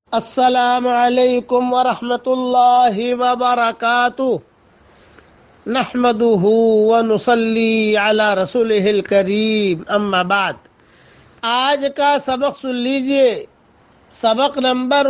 السلام علیکم ورحمۃ اللہ وبرکاتہ نحمده ونصلی علی رسولہ الکریم اما بعد۔ آج کا سبق سن لیجئے، سبق نمبر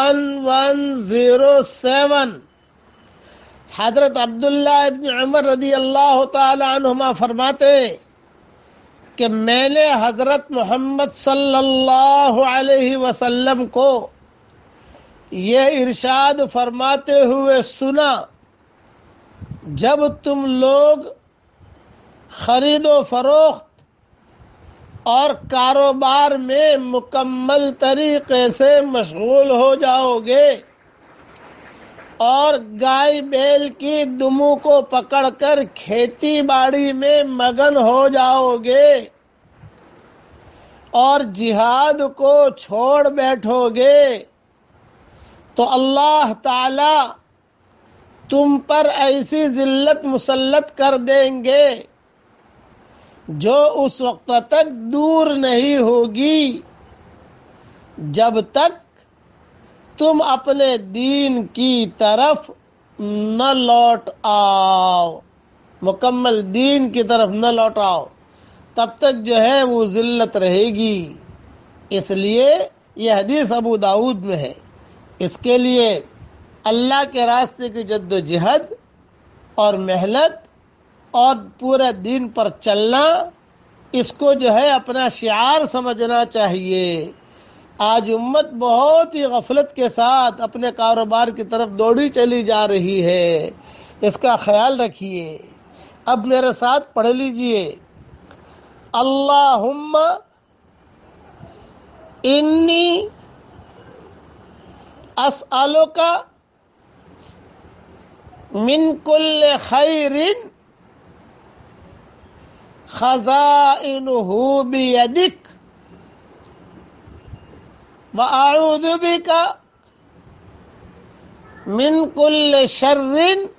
1107۔ حضرت عبداللہ ابن عمر رضی اللہ تعالی عنہما فرماتے کہ میں نے حضرت محمد صلی اللہ علیہ وسلم کو یہ ارشاد فرماتے ہوئے سنا، جب تم لوگ خرید و فروخت اور کاروبار میں مکمل طریقے سے مشغول ہو جاؤ گے اور گائے بیل کی دموں کو پکڑ کر کھیتی باڑی میں مگن ہو جاؤ گے اور جہاد کو چھوڑ بیٹھو گے تو اللہ تعالی تم پر ایسی ذلت مسلط کر دیں گے جو اس وقت تک دور نہیں ہوگی جب تک تم اپنے دین کی طرف نہ لوٹ آؤ، مکمل دین کی طرف نہ لوٹ آؤ، تب تک جو ہے وہ ذلت رہے گی۔ اس لیے یہ حدیث ابو داؤد میں ہے۔ اس کے لیے اللہ کے راستے کی جد و جہد اور محنت اور پورے دین پر چلنا، اس کو جو ہے اپنا شعار سمجھنا چاہیے۔ آج امت بہت ہی غفلت کے ساتھ اپنے کاروبار کی طرف دوڑی چلی جا رہی ہے، اس کا خیال رکھیے۔ اب میرے ساتھ پڑھ لیجئے، اللہم انی اسألک من کل خیر خزائنہ بیدک وأعوذ بک من کل شر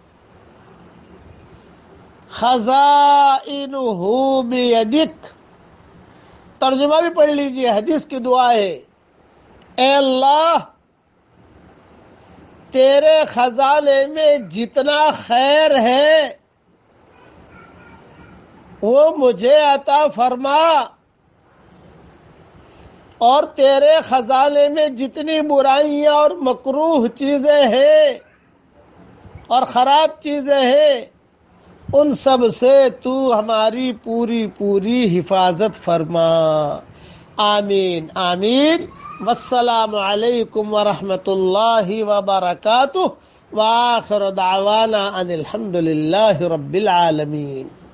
خزائنہ بیدک۔ ترجمہ بھی پڑھ لیجئے، حدیث کی دعا ہے، اے اللہ تیرے خزانے میں جتنا خیر ہے وہ مجھے عطا فرما، اور تیرے خزانے میں جتنی برائیاں اور مکروہ چیزیں ہیں اور خراب چیزیں ہیں ان سب سے تو ہماری پوری حفاظت فرما۔ آمین آمین۔ والسلام علیکم ورحمۃ اللہ وبرکاتہ، وآخر دعوانا ان الحمد للہ رب العالمین۔